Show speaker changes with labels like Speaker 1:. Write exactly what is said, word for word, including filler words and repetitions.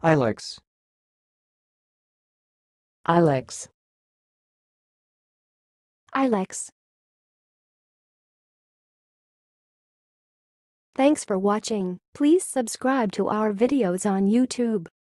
Speaker 1: ilex,
Speaker 2: ilex,
Speaker 3: ilex. Thanks for watching. Please subscribe to our videos on YouTube.